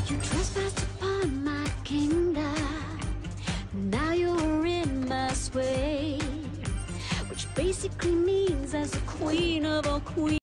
You trespassed upon my kingdom. Now you're in my sway, which basically means as a queen of all queens.